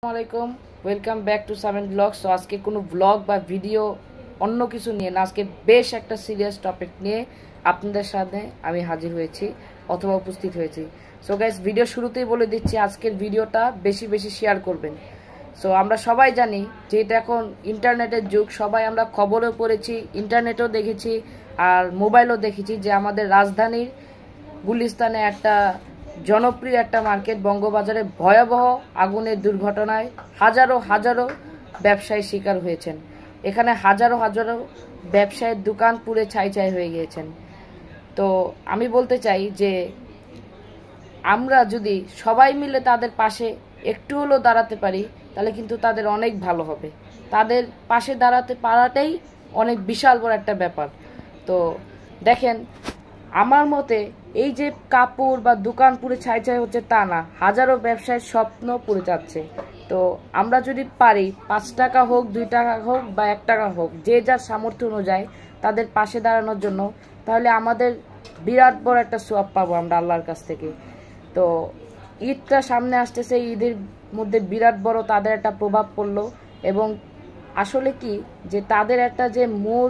আসসালামাইকুম welcome back to সামেন blog. So আজকে কোনো ব্লগ বা ভিডিও অন্য কিছু নিয়ে না, আজকে বেশ একটা সিরিয়াস টপিক নিয়ে আপনাদের সাথে আমি হাজির হয়েছি অথবা উপস্থিত হয়েছি। সো গাইস, ভিডিও শুরুতেই বলে দিচ্ছি আজকের ভিডিওটা বেশি বেশি শেয়ার করবেন। সো আমরা সবাই জানি যে এটা এখন ইন্টারনেটের যুগ, সবাই আমরা খবরেও পড়েছি, ইন্টারনেটেও দেখেছি আর মোবাইলও দেখেছি যে আমাদের রাজধানীর গুলিস্তানে একটা জনপ্রিয় একটা মার্কেট বঙ্গবাজারে ভয়াবহ আগুনের দুর্ঘটনায় হাজারো হাজারো ব্যবসায়ী শিকার হয়েছেন। এখানে হাজারো হাজারো ব্যবসায়ের দোকান পুড়ে ছাই ছাই হয়ে গিয়েছেন। তো আমি বলতে চাই যে আমরা যদি সবাই মিলে তাদের পাশে একটু হলেও দাঁড়াতে পারি তাহলে কিন্তু তাদের অনেক ভালো হবে। তাদের পাশে দাঁড়াতে পারাটাই অনেক বিশাল বড় একটা ব্যাপার। তো দেখেন, আমার মতে এই যে কাপড় বা দোকান পুড়ে ছাই ছাই হচ্ছে তা না, হাজারো ব্যবসায়ের স্বপ্ন পুড়ে যাচ্ছে। তো আমরা যদি পারি 5 টাকা হোক, 2 টাকা হোক বা 1 টাকা হোক, যে যার সামর্থ্য অনুযায়ী তাদের পাশে দাঁড়ানোর জন্য, তাহলে আমাদের বিরাট বড় একটা সওয়াব পাবো আমরা আল্লাহর কাছ থেকে। তো ঈদটা সামনে আসতেছে, ঈদের মধ্যে বিরাট বড় তাদের একটা প্রভাব পড়লো। এবং আসলে কি যে তাদের একটা যে মূল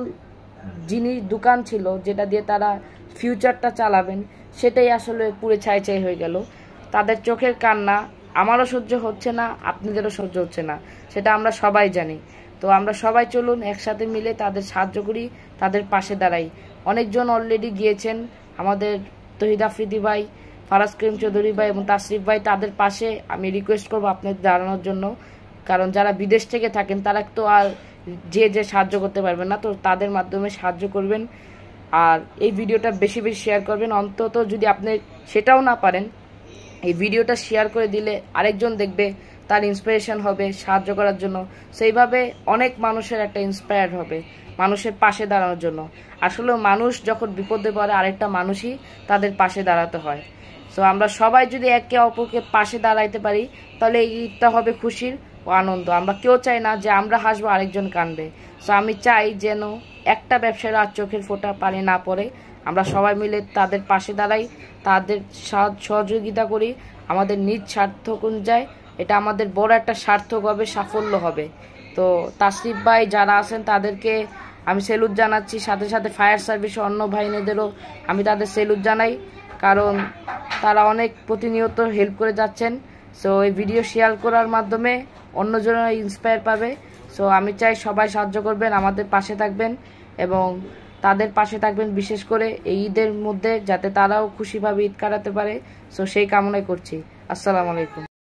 জিনিস দোকান ছিল যেটা দিয়ে তারা ফিউচারটা চালাবেন, সেটাই আসলে পুরো ছাই ছাই হয়ে গেল। তাদের চোখের কান্না আমারও সহ্য হচ্ছে না, আপনাদেরও সহ্য হচ্ছে না, সেটা আমরা সবাই জানি। তো আমরা সবাই চলুন একসাথে মিলে তাদের সাহায্য করি, তাদের পাশে দাঁড়াই। অনেকজন অলরেডি গিয়েছেন, আমাদের তহিদ আফ্রিদি ভাই, ফারাজ করিম চৌধুরী ভাই এবং তাসরিফ ভাই, তাদের পাশে আমি রিকোয়েস্ট করবো আপনাদের দাঁড়ানোর জন্য। কারণ যারা বিদেশ থেকে থাকেন তারা তো আর যে সাহায্য করতে পারবেন না, তো তাদের মাধ্যমে সাহায্য করবেন। আর এই ভিডিওটা বেশি বেশি শেয়ার করবেন। অন্তত যদি আপনি সেটাও না পারেন, এই ভিডিওটা শেয়ার করে দিলে আরেকজন দেখবে, তার ইন্সপিরেশন হবে সাহায্য করার জন্য। সেইভাবে অনেক মানুষের একটা ইন্সপায়ার্ড হবে মানুষের পাশে দাঁড়ানোর জন্য। আসলে মানুষ যখন বিপদে পড়ে আরেকটা মানুষই তাদের পাশে দাঁড়াতে হয়। সো আমরা সবাই যদি একে অপরকে পাশে দাঁড়াইতে পারি তাহলে এই ঈদটা হবে খুশির ও আনন্দ। আমরা কেউ চাই না যে আমরা হাসবো আরেকজন কাঁদবে। সো আমি চাই যেন একটা ব্যবসায়ীর আর চোখের ফোঁটা পানি না পড়ে। আমরা সবাই মিলে তাদের পাশে দাঁড়াই, তাদের সহযোগিতা করি আমাদের নিজ স্বার্থ অনুযায়ী। এটা আমাদের বড় একটা সার্থক হবে, সাফল্য হবে। তো তাসরিফ ভাই যারা আছেন তাদেরকে আমি সেলুট জানাচ্ছি, সাথে সাথে ফায়ার সার্ভিস অন্য বাহিনীদেরও আমি তাদের সেলুট জানাই, কারণ তারা অনেক প্রতিনিয়ত হেল্প করে যাচ্ছেন। সো এই ভিডিও শেয়ার করার মাধ্যমে অন্যজনেরা ইন্সপায়ার পাবে। সো আমি চাই সবাই সাহায্য করবেন, আমাদের পাশে থাকবেন এবং তাদের পাশে থাকবেন, বিশেষ করে এই ঈদের মধ্যে যাতে তারাও খুশিভাবে ঈদ কাটাতে পারে। সো সেই কামনাই করছি। আসসালামু আলাইকুম।